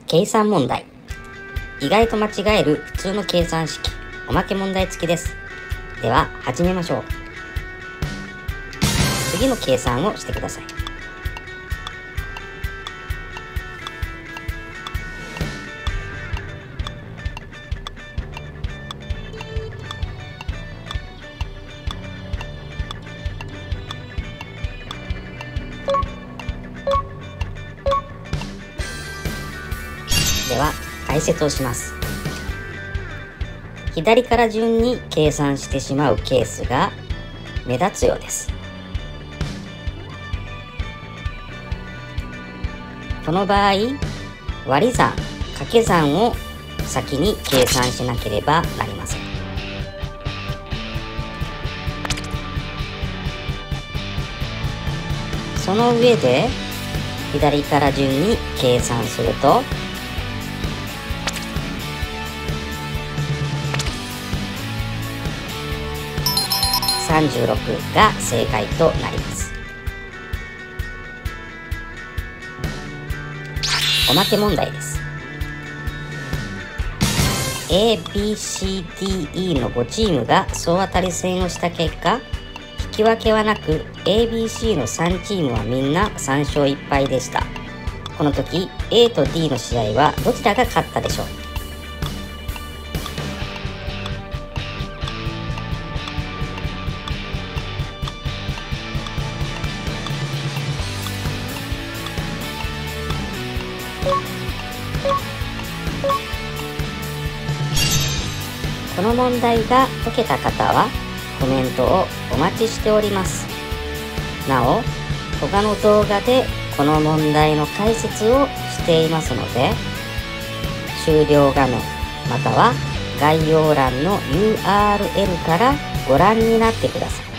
計算問題。意外と間違える普通の計算式、おまけ問題付きです。では始めましょう。次の計算をしてください。では解説をします。左から順に計算してしまうケースが目立つようです。この場合、割り算、掛け算を先に計算しなければなりません。その上で左から順に計算すると36が正解となります。おまけ問題です。 ABCDE の5チームが総当たり戦をした結果、引き分けはなく ABC の3チームはみんな3勝1敗でした。この時 A と D の試合はどちらが勝ったでしょう？この問題が解けた方はコメントをお待ちしております。なお、他の動画でこの問題の解説をしていますので、終了画面または概要欄の URL からご覧になってください。